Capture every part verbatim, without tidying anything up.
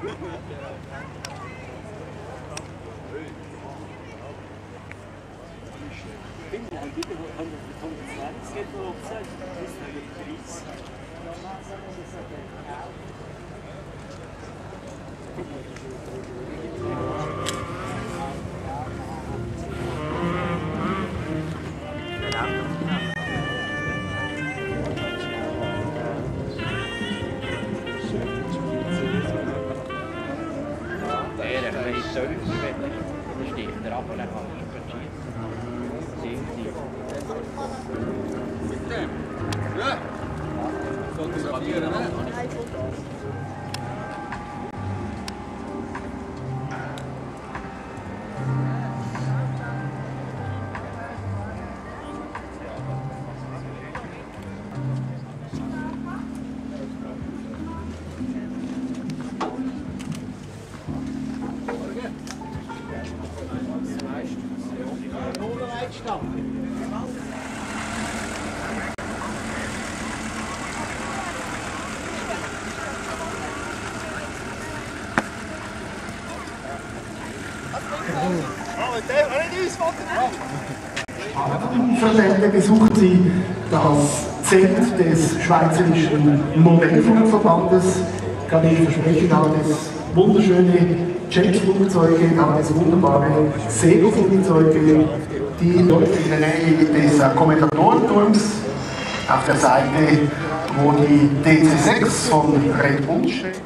Verbände besucht sie das Zelt des Schweizerischen Modellflugverbandes. Ich kann Ihnen versprechen, da hat es wunderschöne Jetflugzeuge, da hat es wunderbare Segelflugzeuge, die dort in der Nähe des Kommentatorenturms auf der Seite, wo die D C sechs von Red Bull steht.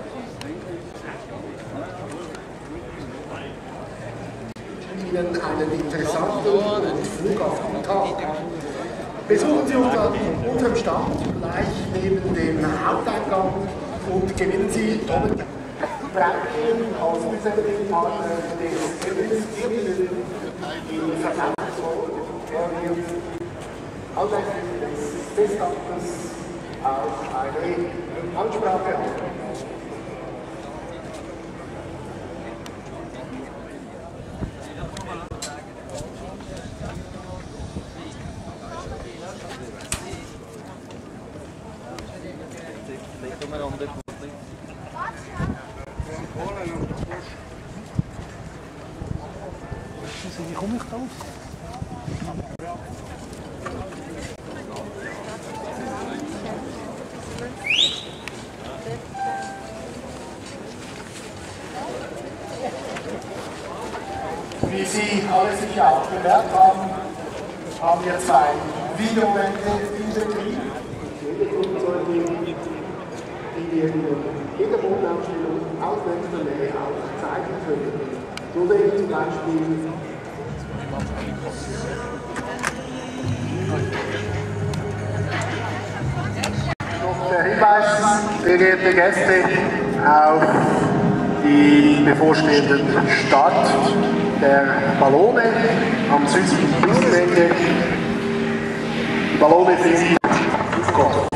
Einen interessanten und flughaften Tag. Besuchen Sie uns an unserem Stand gleich neben dem Haupteingang und gewinnen Sie Doppel Preisgeben als Umsetzungspartner des Service in Verkaufsform. Er wird anlässlich des Festaktes auch eine Ansprache haben. Wie komme ich drauf? Wie Sie alle sicher auch gemerkt haben, haben wir zwei Videowände in Betrieb. Jede Flugzeuge, die wir in jeder Mondausstellung aus letzter Nähe auch zeigen können. So sehe ich zum Beispiel noch der Hinweis, sehr geehrte Gäste, auf die bevorstehenden Start der Ballone am südlichen Küstenende. Die Ballone sind Gott.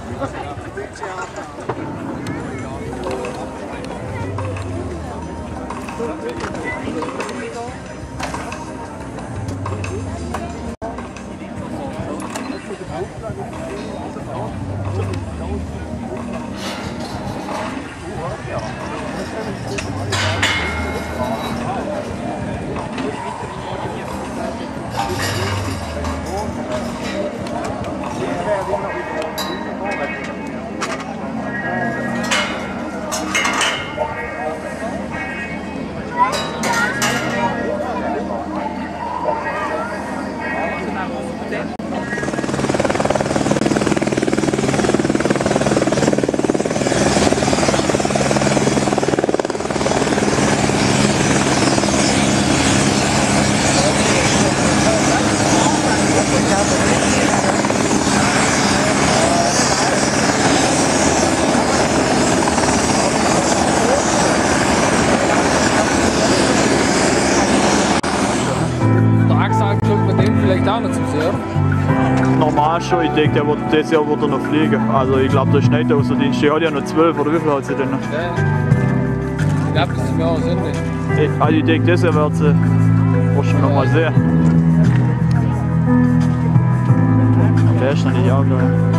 Normal schon, ich denke, der wird, dieses Jahr wird er noch fliegen. Also ich glaube, der ist nicht Außerdienst. Der hat ja noch zwölf oder wie viel hat sie denn noch? Ich glaube, das ist mir auch Sinn nicht. Also ich denke, das Jahr wird sie wahrscheinlich noch mal sehen. Der ist noch nicht auch geil.